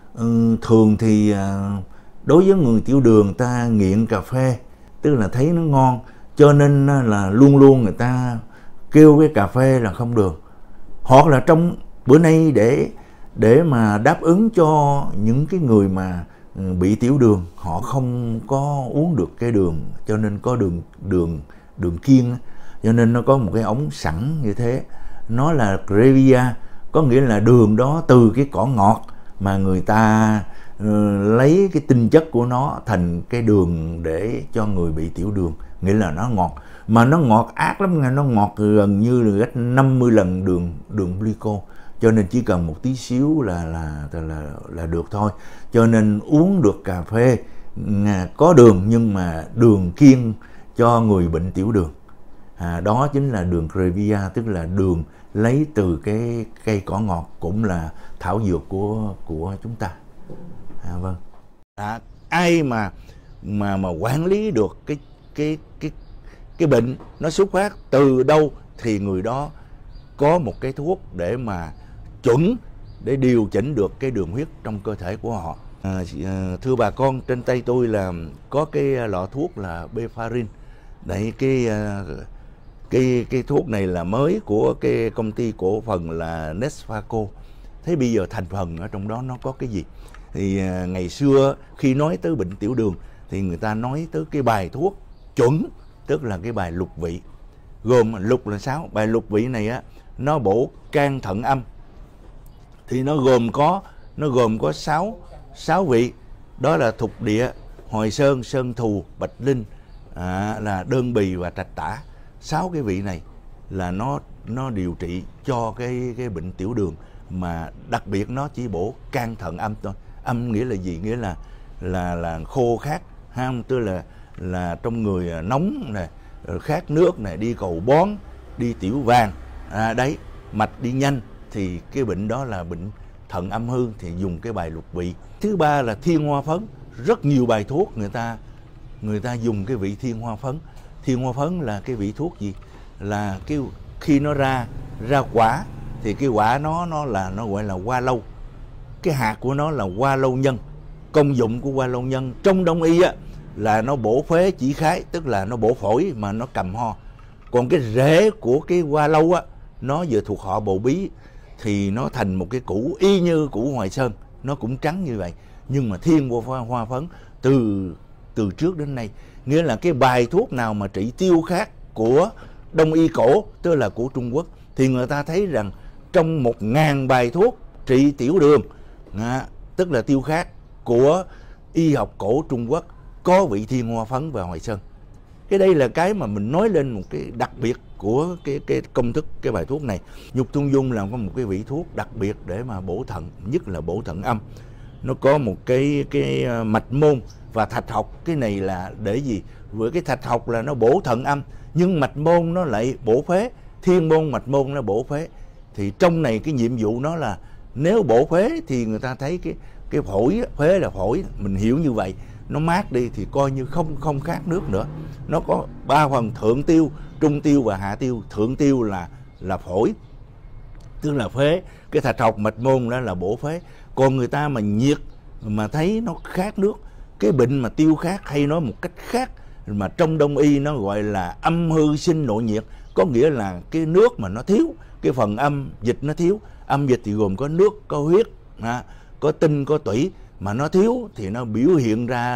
Thường thì đối với người tiểu đường ta nghiện cà phê, tức là thấy nó ngon, cho nên là luôn luôn người ta kêu cái cà phê là không đường. Hoặc là trong bữa nay để mà đáp ứng cho những cái người mà bị tiểu đường, họ không có uống được cái đường, cho nên có đường kiêng, cho nên nó có một cái ống sẵn như thế, nó là Crevia, có nghĩa là đường đó từ cái cỏ ngọt mà người ta lấy cái tinh chất của nó thành cái đường để cho người bị tiểu đường, nghĩa là nó ngọt, mà nó ngọt ác lắm nha, nó ngọt gần như là gấp 50 lần đường glyco, cho nên chỉ cần một tí xíu là được thôi. Cho nên uống được cà phê có đường nhưng mà đường kiêng cho người bệnh tiểu đường, đó chính là đường Crevia, tức là đường lấy từ cái cây cỏ ngọt, cũng là thảo dược của chúng ta. Vâng. Ai mà quản lý được cái bệnh nó xuất phát từ đâu thì người đó có một cái thuốc để mà chuẩn để điều chỉnh được cái đường huyết trong cơ thể của họ. Thưa bà con, trên tay tôi là có cái lọ thuốc là Befarin. Đấy, cái thuốc này là mới của cái công ty cổ phần là Nesfaco. Thế bây giờ thành phần ở trong đó nó có cái gì? Thì ngày xưa khi nói tới bệnh tiểu đường thì người ta nói tới cái bài thuốc chuẩn, tức là cái bài lục vị, gồm lục là 6, bài lục vị này á nó bổ can thận âm, thì nó gồm có 6 vị, đó là thục địa, hồi sơn, sơn thù, bạch linh, là đơn bì và trạch tả. 6 cái vị này là nó điều trị cho cái bệnh tiểu đường, mà đặc biệt nó chỉ bổ can thận âm thôi. Âm nghĩa là gì? Nghĩa là khô khát, tức là trong người nóng này, khát nước này, đi cầu bón, đi tiểu vàng, đấy, mạch đi nhanh, thì cái bệnh đó là bệnh thận âm hư, thì dùng cái bài lục vị. Thứ ba là thiên hoa phấn, rất nhiều bài thuốc người ta dùng cái vị thiên hoa phấn. Thiên hoa phấn là cái vị thuốc gì? Là cái khi nó ra quả thì cái quả nó gọi là hoa lâu, cái hạt của nó là hoa lâu nhân. Công dụng của hoa lâu nhân trong đông y á là nó bổ phế chỉ khái, tức là nó bổ phổi mà nó cầm ho. Còn cái rễ của cái hoa lâu á, nó vừa thuộc họ bầu bí, thì nó thành một cái củ y như củ Hoài Sơn, nó cũng trắng như vậy. Nhưng mà thiên hoa phấn từ trước đến nay, nghĩa là cái bài thuốc nào mà trị tiêu khát của đông y cổ, tức là của Trung Quốc, thì người ta thấy rằng trong 1000 bài thuốc trị tiểu đường, tức là tiêu khát của y học cổ Trung Quốc, có vị thiên hoa phấn và Hoài Sơn. Cái đây là cái mà mình nói lên một cái đặc biệt của cái công thức cái bài thuốc này. Nhục Thuần Dung là có một cái vị thuốc đặc biệt để mà bổ thận, nhất là bổ thận âm. Nó có một cái mạch môn và thạch học. Cái này là để gì? Với cái thạch học là nó bổ thận âm, nhưng mạch môn nó lại bổ phế. Thiên môn, mạch môn nó bổ phế. Thì trong này cái nhiệm vụ nó là nếu bổ phế thì người ta thấy cái phổi, phế là phổi, mình hiểu như vậy, nó mát đi thì coi như không khát nước nữa. Nó có 3 phần: thượng tiêu, trung tiêu và hạ tiêu. Thượng tiêu là phổi, tức là phế. Cái thạch học mạch môn đó là bổ phế. Còn người ta mà nhiệt mà thấy nó khát nước, cái bệnh mà tiêu khát, hay nói một cách khác mà trong đông y nó gọi là âm hư sinh nội nhiệt, có nghĩa là cái nước mà nó thiếu, cái phần âm dịch nó thiếu. Âm dịch thì gồm có nước, có huyết, có tinh, có tủy, mà nó thiếu thì nó biểu hiện ra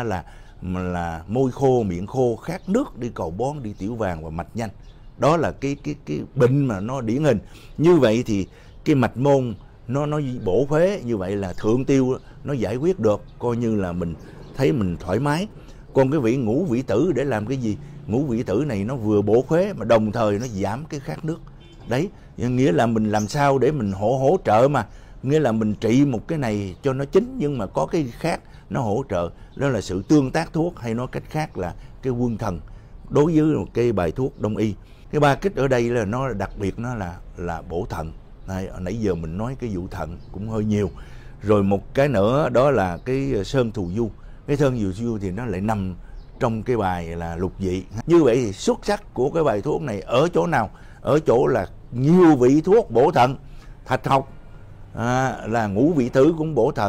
là môi khô, miệng khô, khát nước, đi cầu bón, đi tiểu vàng và mạch nhanh. Đó là cái bệnh mà nó điển hình. Như vậy thì cái mạch môn nó bổ phế, như vậy là thượng tiêu nó giải quyết được, coi như là mình thấy mình thoải mái. Còn cái vị ngũ vị tử để làm cái gì? Ngũ vị tử này nó vừa bổ phế mà đồng thời nó giảm cái khát nước. Đấy, nghĩa là mình làm sao để mình hỗ trợ mà, nghĩa là mình trị một cái này cho nó chính, nhưng mà có cái khác nó hỗ trợ. Đó là sự tương tác thuốc, hay nói cách khác là cái quân thần đối với một cái bài thuốc đông y. Cái ba kích ở đây là nó đặc biệt, nó là bổ thận. Nãy giờ mình nói cái vụ thận cũng hơi nhiều. Rồi một cái nữa đó là cái sơn thù du. Cái sơn thù du thì nó lại nằm trong cái bài là lục vị. Như vậy thì xuất sắc của cái bài thuốc này ở chỗ nào? Ở chỗ là nhiều vị thuốc bổ thận. Thạch học là ngũ vị tử cũng bổ thận,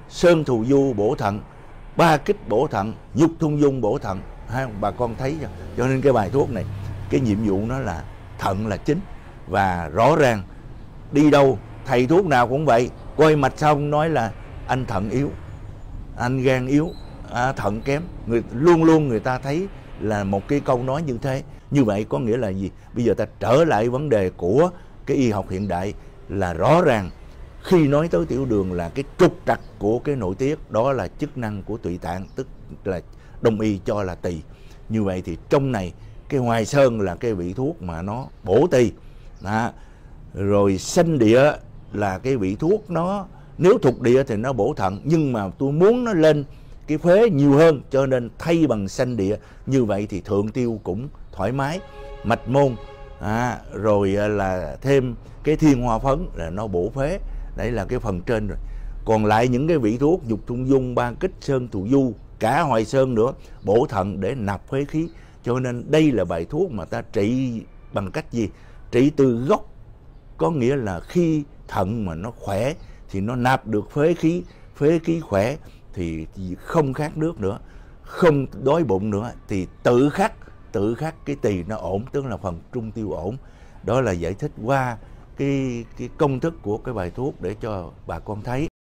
sơn thù du bổ thận, ba kích bổ thận, nhục thung dung bổ thận. Bà con thấy chưa? Cho nên cái bài thuốc này, cái nhiệm vụ nó là thận là chính. Và rõ ràng đi đâu thầy thuốc nào cũng vậy, coi mạch xong nói là anh thận yếu, anh gan yếu, thận kém. Luôn luôn người ta thấy là một cái câu nói như thế. Như vậy có nghĩa là gì? Bây giờ ta trở lại vấn đề của cái y học hiện đại là rõ ràng khi nói tới tiểu đường là cái trục trặc của cái nội tiết, đó là chức năng của tụy tạng, tức là đông y cho là tỳ. Như vậy thì trong này cái Hoài Sơn là cái vị thuốc mà nó bổ tỳ. Rồi Xanh Địa là cái vị thuốc nó nếu thuộc địa thì nó bổ thận, nhưng mà tôi muốn nó lên cái phế nhiều hơn cho nên thay bằng Xanh Địa. Như vậy thì thượng tiêu cũng thoải mái. Mạch Môn rồi là thêm cái Thiên Hoa Phấn là nó bổ phế. Đấy là cái phần trên rồi. Còn lại những cái vị thuốc Nhục Thung Dung, Ba Kích, Sơn Thù Du, cả Hoài Sơn nữa, bổ thận để nạp phế khí. Cho nên đây là bài thuốc mà ta trị bằng cách gì? Trị từ gốc. Có nghĩa là khi thận mà nó khỏe thì nó nạp được phế khí khỏe thì không khát nước nữa, không đói bụng nữa, thì tự khắc cái tỳ nó ổn, tức là phần trung tiêu ổn. Đó là giải thích qua cái công thức của cái bài thuốc để cho bà con thấy.